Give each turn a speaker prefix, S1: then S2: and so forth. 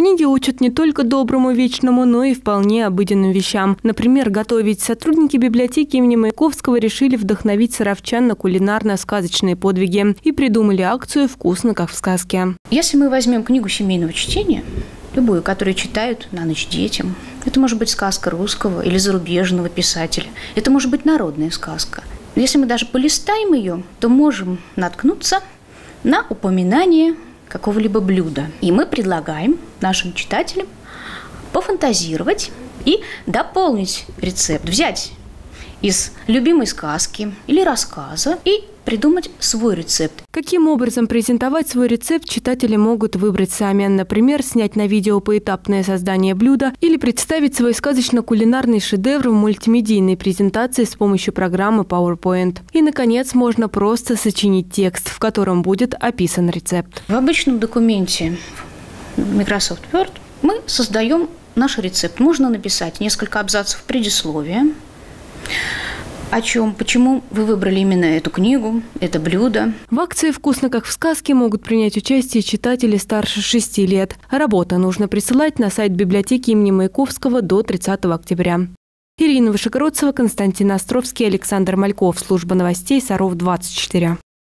S1: Книги учат не только доброму вечному, но и вполне обыденным вещам. Например, готовить. Сотрудники библиотеки имени Маяковского решили вдохновить саровчан на кулинарно-сказочные подвиги и придумали акцию «Вкусно, как в сказке».
S2: Если мы возьмем книгу семейного чтения, любую, которую читают на ночь детям, это может быть сказка русского или зарубежного писателя, это может быть народная сказка. Если мы даже полистаем ее, то можем наткнуться на упоминание какого-либо блюда. И мы предлагаем нашим читателям пофантазировать и дополнить рецепт, взять из любимой сказки или рассказа и придумать свой рецепт.
S1: Каким образом презентовать свой рецепт читатели могут выбрать сами. Например, снять на видео поэтапное создание блюда или представить свой сказочно-кулинарный шедевр в мультимедийной презентации с помощью программы PowerPoint. И, наконец, можно просто сочинить текст, в котором будет описан рецепт.
S2: В обычном документе Microsoft Word мы создаем наш рецепт. Можно написать несколько абзацев предисловия, о чем, почему вы выбрали именно эту книгу, это блюдо.
S1: В акции «Вкусно, как в сказке» могут принять участие читатели старше 6 лет. Работа нужно присылать на сайт библиотеки имени Маяковского до 30 октября. Ирина Вышегородцева, Константин Островский, Александр Мальков. Служба новостей Саров 24.